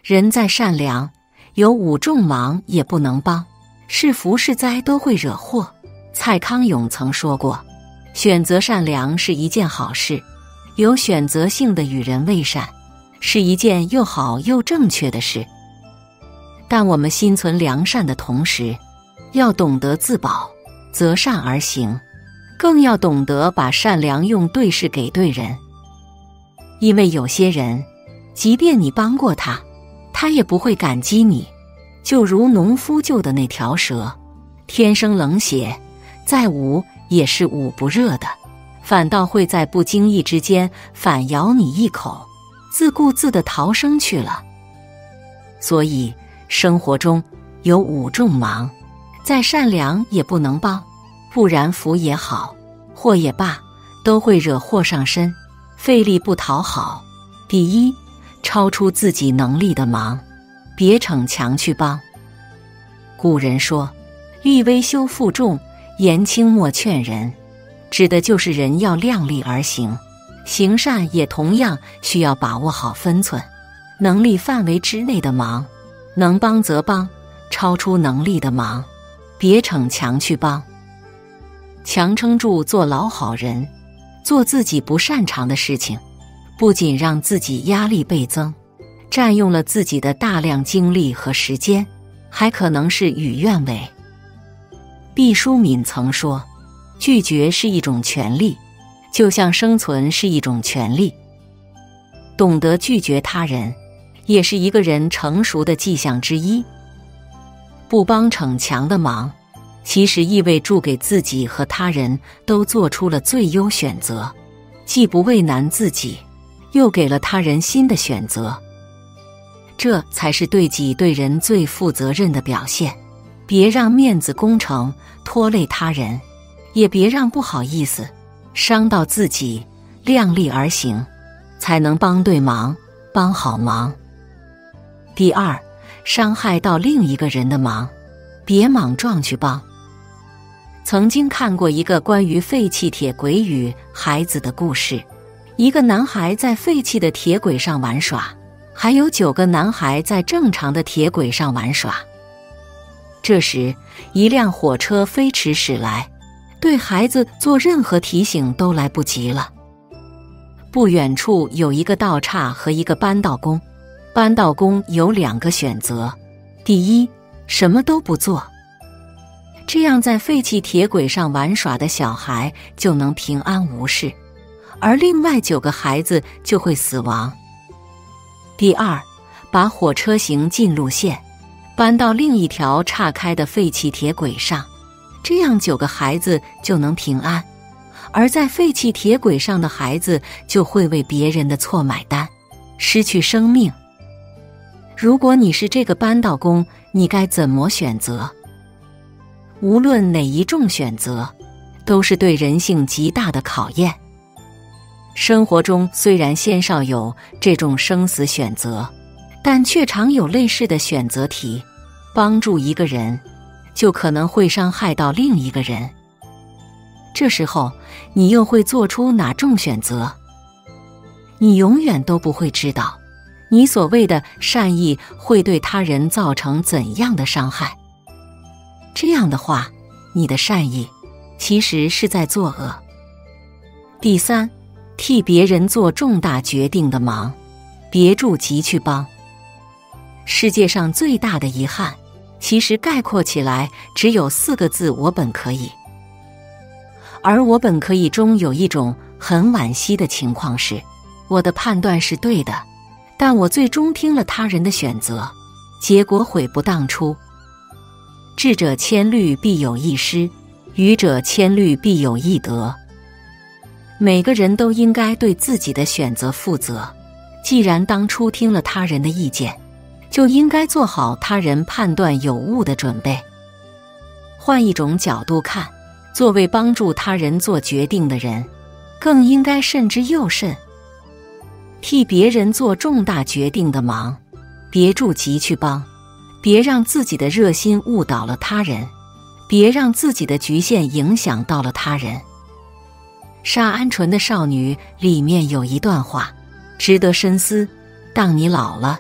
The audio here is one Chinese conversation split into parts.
人再善良，有5重忙也不能帮，是福是灾都会惹祸。蔡康永曾说过，选择善良是一件好事，有选择性的与人为善，是一件又好又正确的事。但我们心存良善的同时，要懂得自保，择善而行，更要懂得把善良用对事给对人。因为有些人，即便你帮过他，他也不会感激你。就如农夫救的那条蛇，天生冷血，再捂也是捂不热的，反倒会在不经意之间反咬你一口，自顾自地逃生去了。所以生活中有5重忙，再善良也不能帮，不然福也好，祸也罢，都会惹祸上身，费力不讨好。第一，超出自己能力的忙，别逞强去帮。古人说，力微修负重，言轻莫劝人，指的就是人要量力而行，行善也同样需要把握好分寸。能力范围之内的忙，能帮则帮，超出能力的忙，别逞强去帮。强撑住做老好人，做自己不擅长的事情，不仅让自己压力倍增，占用了自己的大量精力和时间，还可能是与愿违。毕淑敏曾说，拒绝是一种权利，就像生存是一种权利。懂得拒绝他人，也是一个人成熟的迹象之一。不帮逞强的忙，其实意味着给自己和他人都做出了最优选择，既不为难自己，又给了他人新的选择。这才是对己对人最负责任的表现。别让面子工程拖累他人，也别让不好意思伤到自己，量力而行，才能帮对忙，帮好忙。第二，伤害到另一个人的忙，别莽撞去帮。曾经看过一个关于废弃铁轨与孩子的故事，一个男孩在废弃的铁轨上玩耍，还有9个男孩在正常的铁轨上玩耍。这时，一辆火车飞驰驶来，对孩子做任何提醒都来不及了。不远处有一个道岔和一个扳道工，扳道工有2个选择：第一，什么都不做，这样在废弃铁轨上玩耍的小孩就能平安无事，而另外9个孩子就会死亡。第二，把火车行进路线搬到另一条岔开的废弃铁轨上，这样9个孩子就能平安，而在废弃铁轨上的孩子就会为别人的错买单，失去生命。如果你是这个扳道工，你该怎么选择？无论哪一种选择，都是对人性极大的考验。生活中虽然鲜少有这种生死选择，但却常有类似的选择题，帮助一个人，就可能会伤害到另一个人。这时候，你又会做出哪种选择？你永远都不会知道，你所谓的善意会对他人造成怎样的伤害。这样的话，你的善意其实是在作恶。第三，替别人做重大决定的忙，别着急去帮。世界上最大的遗憾，其实概括起来只有4个字：我本可以。而我本可以中有一种很惋惜的情况是，我的判断是对的，但我最终听了他人的选择，结果悔不当初。智者千虑必有一失，愚者千虑必有一得。每个人都应该对自己的选择负责，既然当初听了他人的意见，就应该做好他人判断有误的准备。换一种角度看，作为帮助他人做决定的人，更应该慎之又慎。替别人做重大决定的忙，别着急去帮，别让自己的热心误导了他人，别让自己的局限影响到了他人。杀鹌鹑的少女里面有一段话，值得深思：当你老了，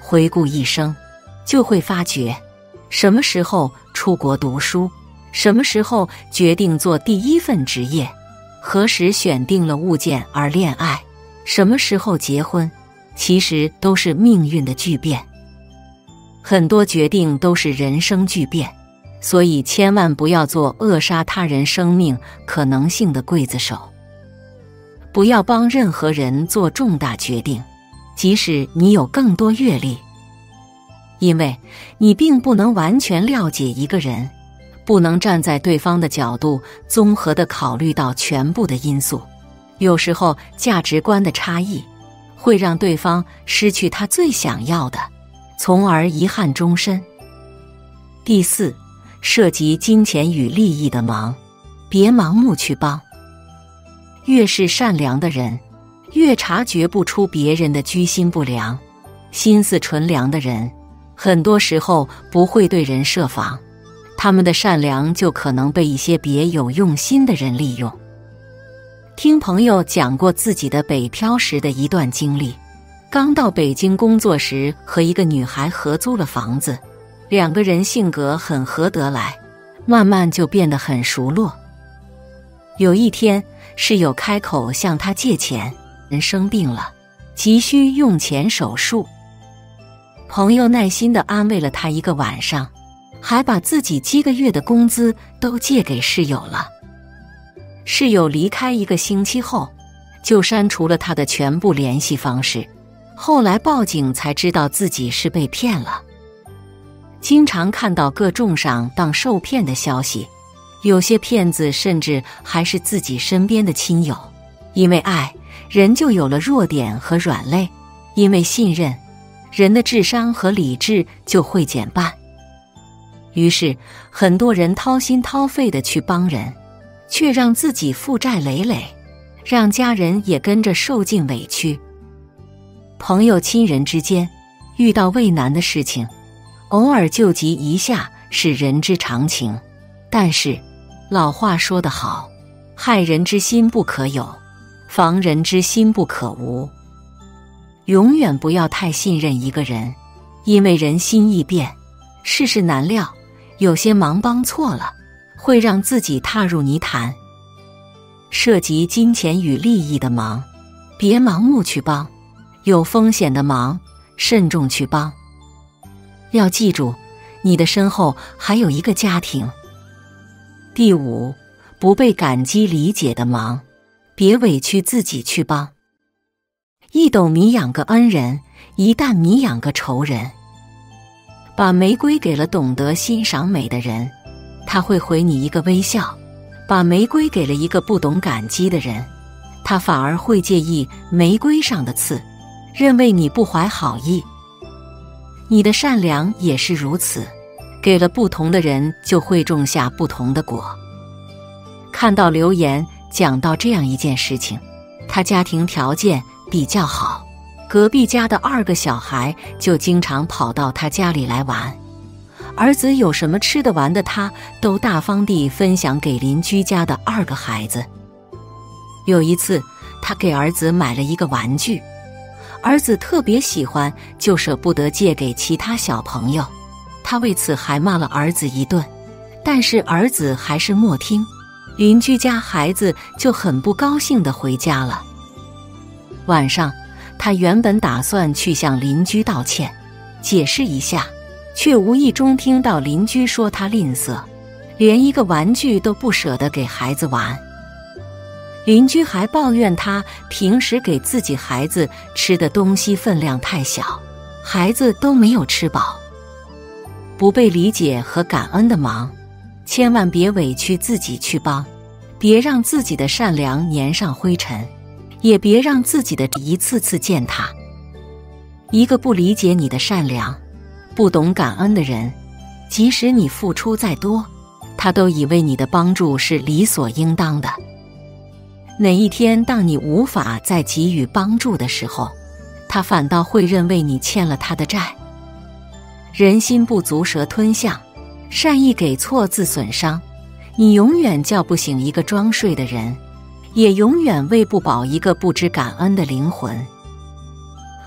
回顾一生，就会发觉，什么时候出国读书，什么时候决定做第一份职业，何时选定了物件而恋爱，什么时候结婚，其实都是命运的巨变。很多决定都是人生巨变，所以千万不要做扼杀他人生命可能性的刽子手。不要帮任何人做重大决定，即使你有更多阅历，因为你并不能完全了解一个人，不能站在对方的角度综合地考虑到全部的因素。有时候价值观的差异会让对方失去他最想要的，从而遗憾终身。第四，涉及金钱与利益的忙，别盲目去帮。越是善良的人，越察觉不出别人的居心不良。心思纯良的人，很多时候不会对人设防，他们的善良就可能被一些别有用心的人利用。听朋友讲过自己的北漂时的一段经历，刚到北京工作时，和一个女孩合租了房子，两个人性格很合得来，慢慢就变得很熟络。有一天，室友开口向他借钱，人生病了，急需用钱手术。朋友耐心地安慰了他一个晚上，还把自己几个月的工资都借给室友了。室友离开1个星期后，就删除了他的全部联系方式。后来报警才知道自己是被骗了。经常看到各种上当受骗的消息，有些骗子甚至还是自己身边的亲友。因为爱，人就有了弱点和软肋；因为信任，人的智商和理智就会减半。于是，很多人掏心掏肺地去帮人，却让自己负债累累，让家人也跟着受尽委屈。朋友亲人之间遇到畏难的事情，偶尔救急一下是人之常情，但是老话说得好，害人之心不可有，防人之心不可无。永远不要太信任一个人，因为人心易变，世事难料，有些忙帮错了，会让自己踏入泥潭。涉及金钱与利益的忙，别盲目去帮；有风险的忙，慎重去帮。要记住，你的身后还有一个家庭。第五，不被感激理解的忙，别委屈自己去帮。一斗米养个恩人，一担米养个仇人。把玫瑰给了懂得欣赏美的人，他会回你一个微笑；把玫瑰给了一个不懂感激的人，他反而会介意玫瑰上的刺，认为你不怀好意。你的善良也是如此，给了不同的人，就会种下不同的果。看到留言讲到这样一件事情，他家庭条件比较好，隔壁家的2个小孩就经常跑到他家里来玩，儿子有什么吃得完的，他都大方地分享给邻居家的2个孩子。有一次，他给儿子买了一个玩具，儿子特别喜欢，就舍不得借给其他小朋友。他为此还骂了儿子一顿，但是儿子还是默听。邻居家孩子就很不高兴地回家了。晚上，他原本打算去向邻居道歉，解释一下，却无意中听到邻居说他吝啬，连一个玩具都不舍得给孩子玩。邻居还抱怨他平时给自己孩子吃的东西分量太小，孩子都没有吃饱。不被理解和感恩的忙，千万别委屈自己去帮，别让自己的善良粘上灰尘，也别让自己的一次次践踏。一个不理解你的善良，不懂感恩的人，即使你付出再多，他都以为你的帮助是理所应当的。哪一天当你无法再给予帮助的时候，他反倒会认为你欠了他的债。人心不足蛇吞象，善意给错自损伤。你永远叫不醒一个装睡的人，也永远喂不饱一个不知感恩的灵魂。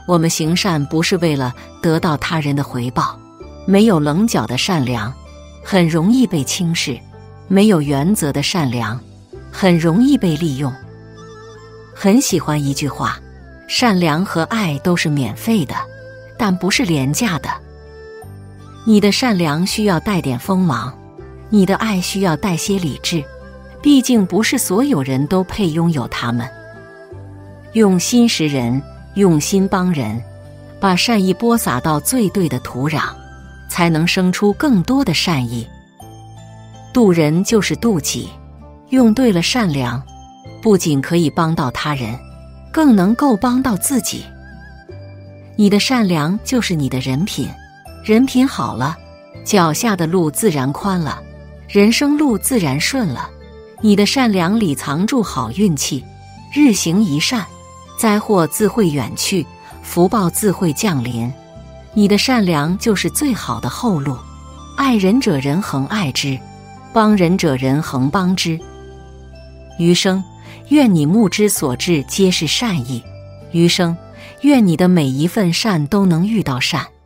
我们行善不是为了得到他人的回报，没有棱角的善良很容易被轻视，没有原则的善良很容易被利用。很喜欢一句话，善良和爱都是免费的，但不是廉价的。你的善良需要带点锋芒，你的爱需要带些理智，毕竟不是所有人都配拥有它们。用心识人，用心帮人，把善意播撒到最对的土壤，才能生出更多的善意。渡人就是渡己，用对了善良，不仅可以帮到他人，更能够帮到自己。你的善良就是你的人品，人品好了，脚下的路自然宽了，人生路自然顺了。你的善良里藏住好运气，日行一善，灾祸自会远去，福报自会降临。你的善良就是最好的后路，爱人者人恒爱之，帮人者人恒帮之。余生愿你目之所至皆是善意，余生愿你的每一份善都能遇到善。